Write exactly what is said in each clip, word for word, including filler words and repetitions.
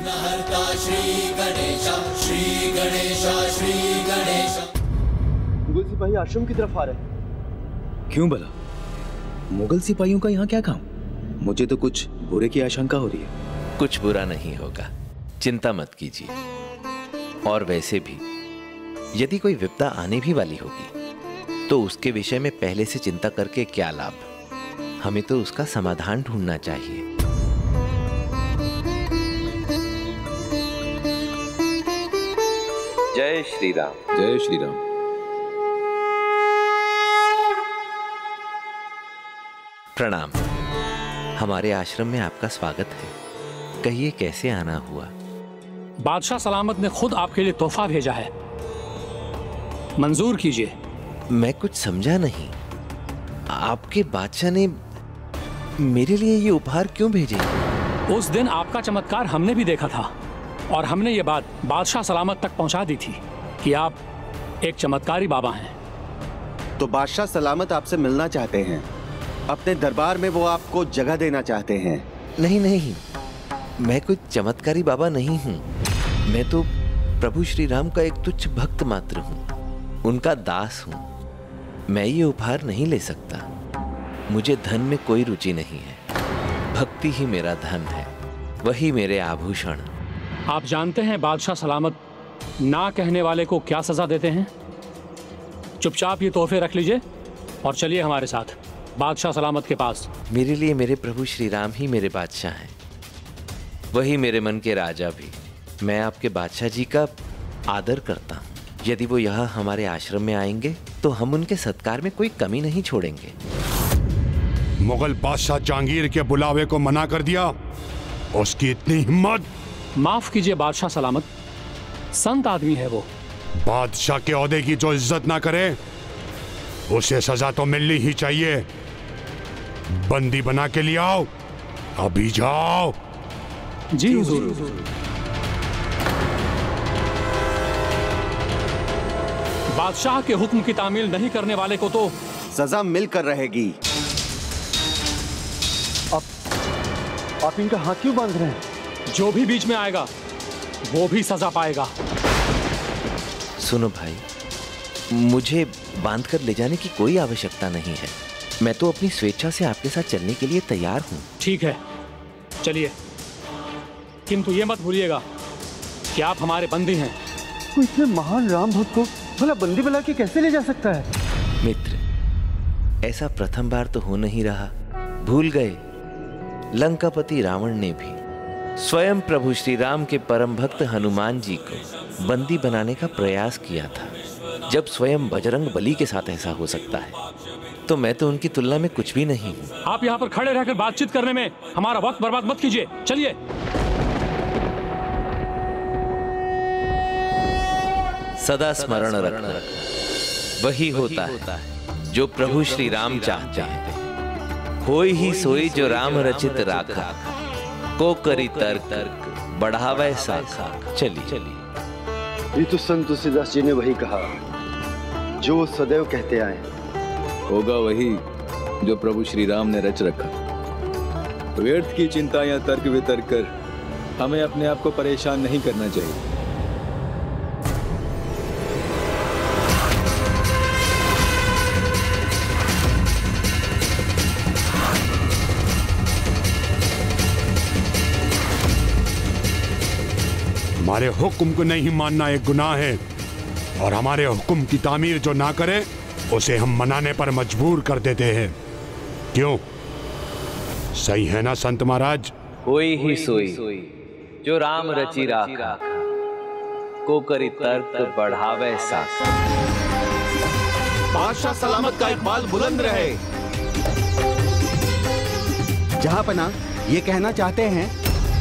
विघ्नहर्ता श्री गणेश श्री गणेश श्री गणेश। मुगल सिपाही आश्रम की तरफ आ रहे हैं। क्यों भला? मुगल सिपाहियों का यहाँ क्या काम? मुझे तो कुछ बुरे की आशंका हो रही है। कुछ बुरा नहीं होगा, चिंता मत कीजिए। और वैसे भी यदि कोई विपदा आने भी वाली होगी तो उसके विषय में पहले से चिंता करके क्या लाभ? हमें तो उसका समाधान ढूंढना चाहिए। जय श्री राम। जय श्री राम। प्रणाम। हमारे आश्रम में आपका स्वागत है। कहिए कैसे आना हुआ? बादशाह सलामत ने खुद आपके लिए तोहफा भेजा है, मंजूर कीजिए। मैं कुछ समझा नहीं। आपके बादशाह ने मेरे लिए ये उपहार क्यों भेजे? उस दिन आपका चमत्कार हमने भी देखा था और हमने ये बात बादशाह सलामत तक पहुंचा दी थी कि आप एक चमत्कारी बाबा हैं। तो बादशाह सलामत आपसे मिलना चाहते हैं। अपने दरबार में वो आपको जगह देना चाहते हैं। नहीं नहीं, मैं कोई चमत्कारी बाबा नहीं हूँ। मैं तो प्रभु श्री राम का एक तुच्छ भक्त मात्र हूँ, उनका दास हूँ। मैं ये उपहार नहीं ले सकता। मुझे धन में कोई रुचि नहीं है। भक्ति ही मेरा धन है, वही मेरे आभूषण। आप जानते हैं बादशाह सलामत ना कहने वाले को क्या सजा देते हैं? चुपचाप ये तोहफे रख लीजिए और चलिए हमारे साथ बादशाह सलामत के पास। मेरे लिए मेरे प्रभु श्री राम ही मेरे बादशाह हैं, वही मेरे मन के राजा भी। मैं आपके बादशाह जी का आदर करता हूँ। यदि वो यहाँ हमारे आश्रम में आएंगे तो हम उनके सत्कार में कोई कमी नहीं छोड़ेंगे। मुगल बादशाह जहांगीर के बुलावे को मना कर दिया, उसकी इतनी हिम्मत! माफ कीजिए बादशाह सलामत, संत आदमी है वो। बादशाह के ओहदे की जो इज्जत ना करे उसे सजा तो मिलनी ही चाहिए। बंदी बना के ले आओ, अभी जाओ। जी हुजूर। बादशाह के हुक्म की तामील नहीं करने वाले को तो सजा मिलकर रहेगी। आप आप इनका हाथ क्यों बांध रहे हैं? जो भी बीच में आएगा वो भी सजा पाएगा। सुनो भाई, मुझे बांधकर ले जाने की कोई आवश्यकता नहीं है। मैं तो अपनी स्वेच्छा से आपके साथ चलने के लिए तैयार हूँ। ठीक है, चलिए, किंतु ये मत भूलिएगा कि आप हमारे बंदी हैं। वो इतने महान राम भक्त को भला बंदी बना के कैसे ले जा सकता है? मित्र, ऐसा प्रथम बार तो हो नहीं रहा। भूल गए, लंकापति रावण ने भी स्वयं प्रभु श्री राम के परम भक्त हनुमान जी को बंदी बनाने का प्रयास किया था। जब स्वयं बजरंग बली के साथ ऐसा हो सकता है तो मैं तो उनकी तुलना में कुछ भी नहीं हूँ। आप यहाँ पर खड़े रहकर बातचीत करने में हमारा वक्त बर्बाद मत कीजिए, चलिए। सदा स्मरण रखना, वही होता है जो प्रभु श्री राम चाहते हैं। होई ही सोई जो राम रचित राखा, को करी तर्क बढ़ावे साखा। चलिए चलिए। ये तो संत तुलसीदास जी ने वही कहा जो वो सदैव कहते आए। होगा वही जो प्रभु श्री राम ने रच रखा। व्यर्थ की चिंता या तर्क वितर्क कर हमें अपने आप को परेशान नहीं करना चाहिए। हमारे हुक्म को नहीं मानना एक गुनाह है, और हमारे हुक्म की तामीर जो ना करे उसे हम मनाने पर मजबूर कर देते हैं। क्यों? सही है ना संत महाराज? होई ही सोई जो राम रचि राखा, को करी तर्क बढ़ावे साखा। बादशाह सलामत का इकबाल बुलंद रहे। जहां पना ये कहना चाहते हैं।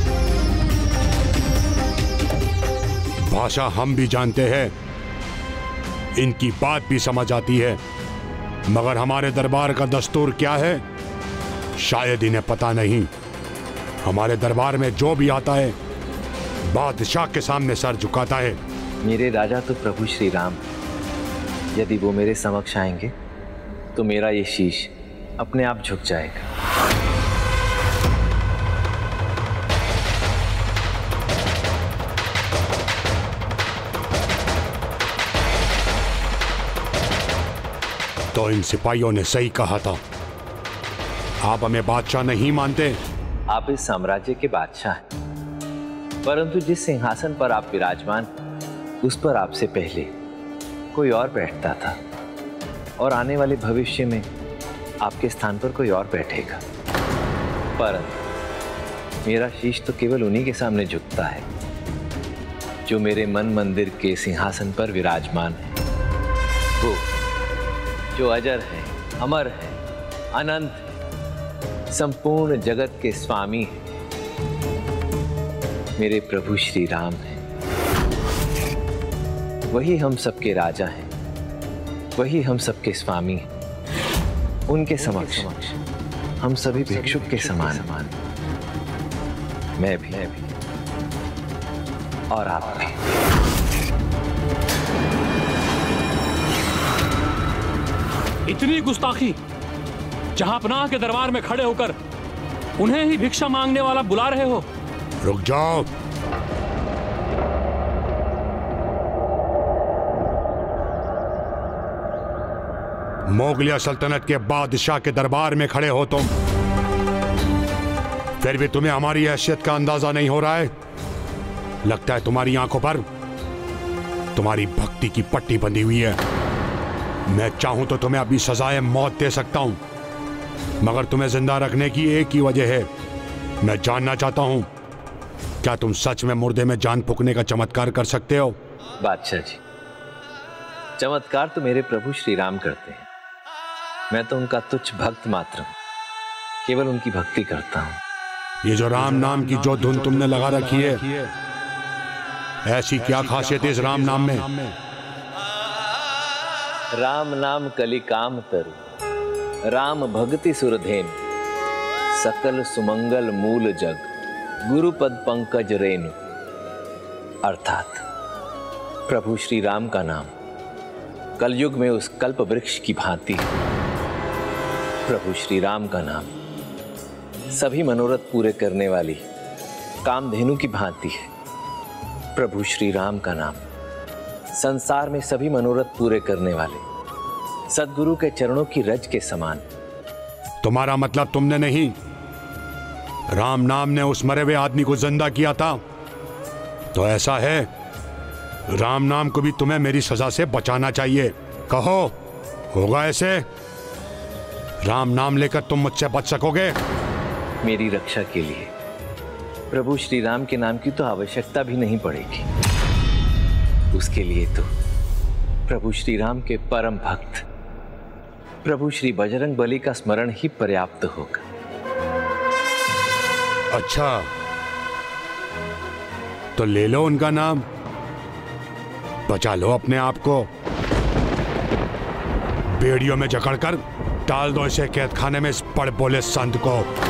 भाषा हम भी जानते हैं, इनकी बात भी समझ आती है, मगर हमारे दरबार का दस्तूर क्या है शायद इन्हें पता नहीं। हमारे दरबार में जो भी आता है बादशाह के सामने सर झुकाता है। मेरे राजा तो प्रभु श्री राम, यदि वो मेरे समक्ष आएंगे तो मेरा ये शीश अपने आप झुक जाएगा। . झुक जाएगा। तो इन सिपाहियों ने सही कहा था। आप हमें बादशाह नहीं मानते। आप इस साम्राज्य के बादशाह हैं, परंतु जिस सिंहासन पर आप विराजमान उस पर आपसे पहले कोई और बैठता था और आने वाले भविष्य में आपके स्थान पर कोई और बैठेगा। परंतु मेरा शीश तो केवल उन्हीं के सामने झुकता है जो मेरे मन मंदिर के सिंहासन पर विराजमान है। वो जो अजर है, अमर है, अनंत है, संपूर्ण जगत के स्वामी हैं। मेरे प्रभु श्री राम हैं। वही हम सबके राजा हैं, वही हम सबके स्वामी हैं। उनके समक्ष हम सभी भिक्षुक के समान समान मैं भी, मैं भी और आप भी। इतनी गुस्ताखी! जहांपनाह के दरबार में खड़े होकर उन्हें ही भिक्षा मांगने वाला बुला रहे हो। रुक जाओ। मोगलिया सल्तनत के बादशाह के दरबार में खड़े हो तुम, फिर भी तुम्हें हमारी हैसियत का अंदाजा नहीं हो रहा है। लगता है तुम्हारी आंखों पर तुम्हारी भक्ति की पट्टी बंधी हुई है। मैं चाहूं तो तुम्हें अभी सजाए मौत दे सकता हूं, मगर तुम्हें जिंदा रखने की एक ही वजह है। मैं जानना चाहता हूं, क्या तुम सच में मुर्दे में जान फूंकने का चमत्कार कर सकते हो? बादशाह जी, चमत्कार तो मेरे प्रभु श्री राम करते हैं। मैं तो उनका तुच्छ भक्त मात्र हूं, केवल उनकी भक्ति करता हूं। ये जो राम नाम की जो धुन तुमने लगा रखी है, ऐसी क्या खासियत है इस राम नाम में? राम नाम कलि काम तरु, राम भक्ति सुरधेन, सकल सुमंगल मूल जग, गुरुपद पंकज रेणु। अर्थात प्रभु श्री राम का नाम कलयुग में उस कल्प वृक्ष की भांति है। प्रभु श्री राम का नाम सभी मनोरथ पूरे करने वाली कामधेनु की भांति है। प्रभु श्री राम का नाम संसार में सभी मनोरथ पूरे करने वाले सद्गुरु के चरणों की रज के समान। तुम्हारा मतलब तुमने नहीं, राम नाम ने उस मरे हुए आदमी को जिंदा किया था? तो ऐसा है, राम नाम को भी तुम्हें मेरी सजा से बचाना चाहिए। कहो, होगा ऐसे? राम नाम लेकर तुम मुझसे बच सकोगे? मेरी रक्षा के लिए प्रभु श्री राम के नाम की तो आवश्यकता भी नहीं पड़ेगी। उसके लिए तो प्रभु श्री राम के परम भक्त प्रभु श्री बजरंग बली का स्मरण ही पर्याप्त होगा। अच्छा, तो ले लो उनका नाम, बचा लो अपने आप को। बेड़ियों में जकड़कर डाल दो इसे कैद खाने में, इस पड़ बोले संत को।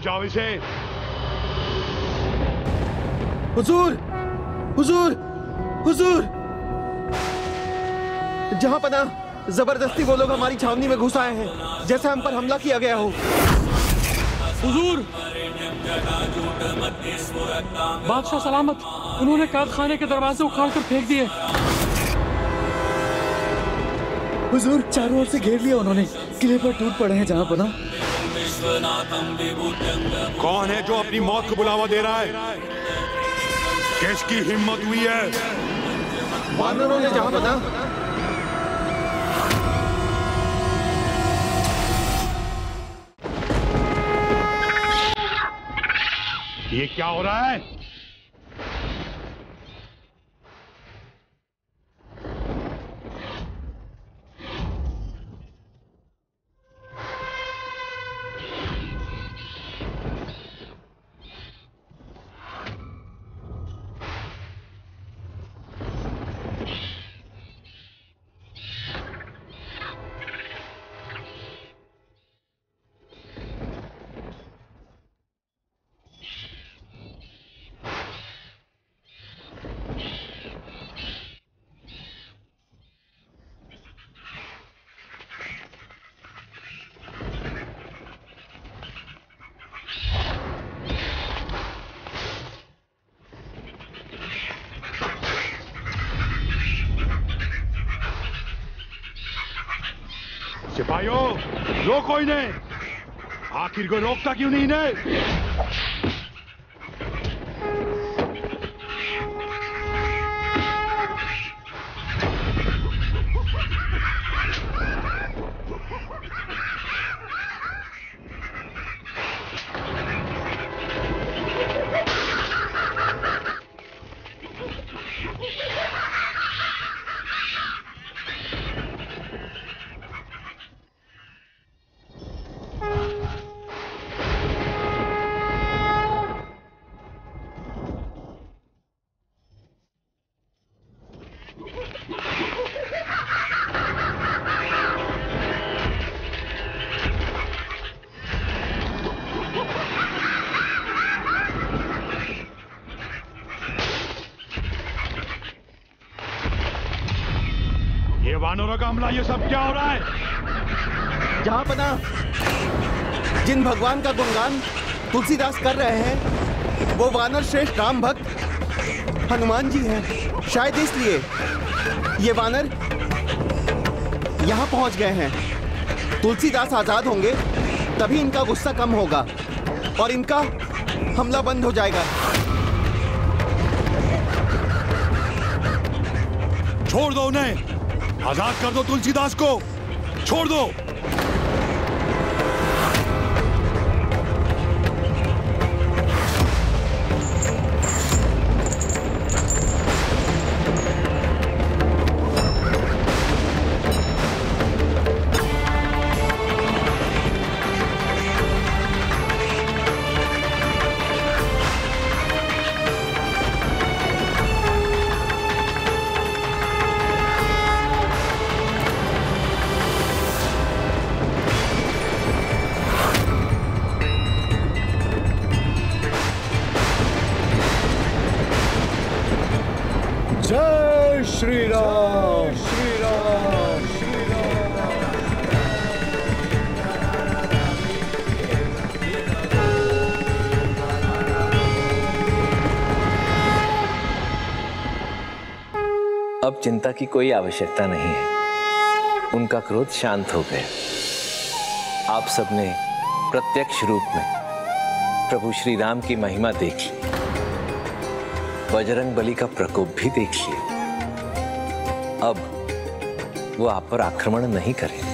जाओ इसे। हुजूर, हुजूर, हुजूर, जहां पना जबरदस्ती वो लोग हमारी छावनी में घुस आए हैं, जैसे हम पर हमला किया गया हो। हुजूर, बादशाह सलामत, उन्होंने कैद खाने के दरवाजे उखाड़ कर फेंक दिए। हुजूर, चारों ओर से घेर लिया उन्होंने, किले पर टूट पड़े हैं जहां पना। कौन है जो अपनी मौत को बुलावा दे रहा है? किसकी हिम्मत हुई है? वानरों ने जहां पना। ये क्या हो रहा है? सिपाहियों, रोको इन्हें। आखिर को रोकता क्यों नहीं इन्हें? वानरों का हमला, ये सब क्या हो रहा है? जहां पना जिन भगवान का गुणगान तुलसीदास कर रहे हैं, वो वानर श्रेष्ठ राम भक्त हनुमान जी हैं। शायद इसलिए ये वानर यहां पहुंच गए हैं। तुलसीदास आजाद होंगे तभी इनका गुस्सा कम होगा और इनका हमला बंद हो जाएगा। छोड़ दो उन्हें, आजाद कर दो तुलसीदास को, छोड़ दो। जय श्री राम, श्री राम, श्री राम। अब चिंता की कोई आवश्यकता नहीं है। उनका क्रोध शांत हो गया। आप सबने प्रत्यक्ष रूप में प्रभु श्री राम की महिमा देख ली, बजरंग बली का प्रकोप भी देख लिया। अब वो आप पर आक्रमण नहीं करेंगे।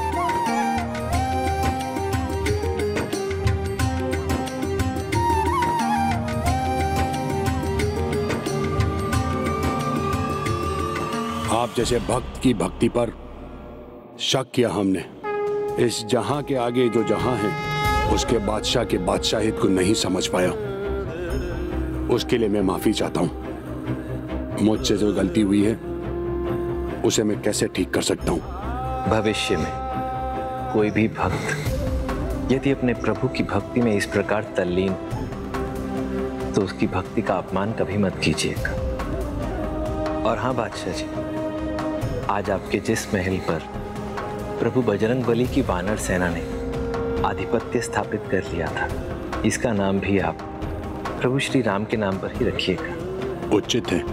आप जैसे भक्त की भक्ति पर शक किया हमने। इस जहां के आगे जो जहां है, उसके बादशाह के बादशाहित को नहीं समझ पाया। उसके लिए मैं माफी चाहता हूं। मुझसे जो गलती हुई है उसे मैं कैसे ठीक कर सकता हूं? भविष्य में कोई भी भक्त यदि अपने प्रभु की भक्ति में इस प्रकार तल्लीन तो उसकी भक्ति का अपमान कभी मत कीजिएगा। और हाँ बादशाह जी, आज आपके जिस महल पर प्रभु बजरंगबली की वानर सेना ने आधिपत्य स्थापित कर लिया था, इसका नाम भी आप प्रभु श्री राम के नाम पर ही रखिएगा। उचित है।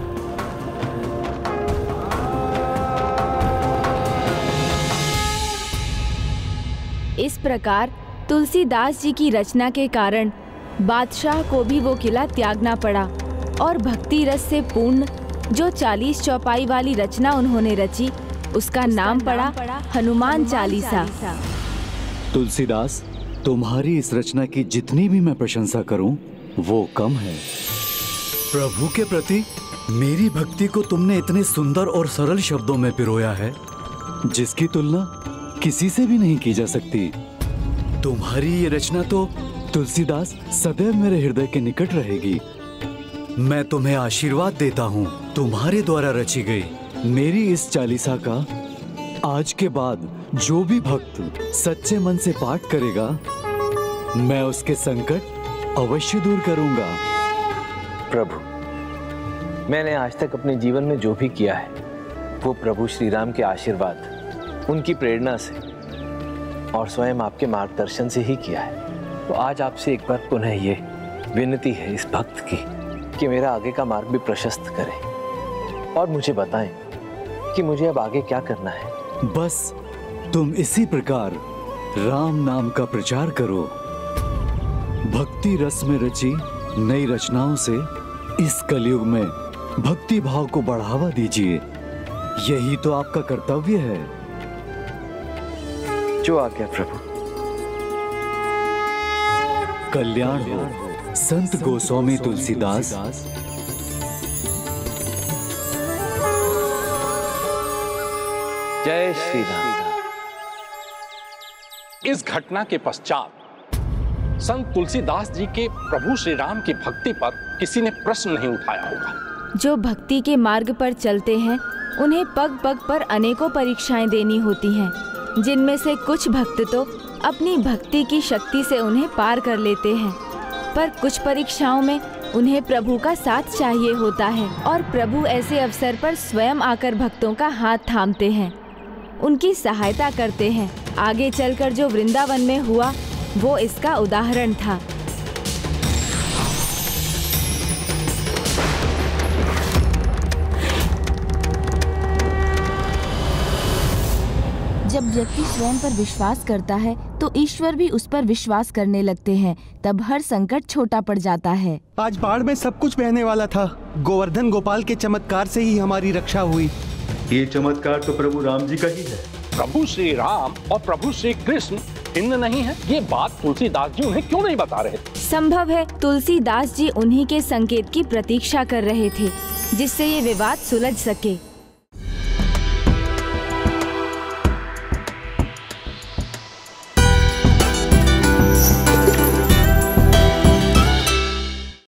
इस प्रकार तुलसीदास जी की रचना के कारण बादशाह को भी वो किला त्यागना पड़ा और भक्ति रस से पूर्ण जो चालीस चौपाई वाली रचना उन्होंने रची, उसका नाम पड़ा हनुमान चालीसा। तुलसीदास, तुम्हारी इस रचना की जितनी भी मैं प्रशंसा करूं, वो कम है। प्रभु के प्रति मेरी भक्ति को तुमने इतने सुंदर और सरल शब्दों में पिरोया है, जिसकी तुलना किसी से भी नहीं की जा सकती। तुम्हारी ये रचना तो तुलसीदास सदैव मेरे हृदय के निकट रहेगी। मैं तुम्हें आशीर्वाद देता हूँ, तुम्हारे द्वारा रची गई मेरी इस चालीसा का आज के बाद जो भी भक्त सच्चे मन से पाठ करेगा, मैं उसके संकट अवश्य दूर करूंगा। प्रभु, मैंने आज तक अपने जीवन में जो भी किया है वो प्रभु श्री राम के आशीर्वाद, उनकी प्रेरणा से और स्वयं आपके मार्गदर्शन से ही किया है। तो आज आपसे एक बार पुनः ये विनती है इस भक्त की कि मेरा आगे का मार्ग भी प्रशस्त करें और मुझे बताएं कि मुझे अब आगे क्या करना है। बस तुम इसी प्रकार राम नाम का प्रचार करो। भक्ति रस में रची नई रचनाओं से इस कलयुग में भक्ति भाव को बढ़ावा दीजिए। यही तो आपका कर्तव्य है। जो आज्ञा प्रभु। कल्याण हो संत गोस्वामी तुलसीदास। जय श्री राम। इस घटना के पश्चात संत तुलसीदास जी के प्रभु श्री राम की भक्ति पर किसी ने प्रश्न नहीं उठाया होगा। जो भक्ति के मार्ग पर चलते हैं, उन्हें पग पग पर अनेकों परीक्षाएं देनी होती हैं, जिनमें से कुछ भक्त तो अपनी भक्ति की शक्ति से उन्हें पार कर लेते हैं, पर कुछ परीक्षाओं में उन्हें प्रभु का साथ चाहिए होता है और प्रभु ऐसे अवसर पर स्वयं आकर भक्तों का हाथ थामते हैं, उनकी सहायता करते हैं। आगे चलकर जो वृंदावन में हुआ वो इसका उदाहरण था। जब व्यक्ति स्वयं पर विश्वास करता है तो ईश्वर भी उस पर विश्वास करने लगते हैं, तब हर संकट छोटा पड़ जाता है। आज बाढ़ में सब कुछ बहने वाला था, गोवर्धन गोपाल के चमत्कार से ही हमारी रक्षा हुई। ये चमत्कार तो प्रभु राम जी का ही है। प्रभु श्री राम और प्रभु श्री कृष्ण भिन्न नहीं है, ये बात तुलसीदास जी उन्हें क्यों नहीं बता रहे? संभव है तुलसीदास जी उन्हीं के संकेत की प्रतीक्षा कर रहे थे, जिससे ये विवाद सुलझ सके।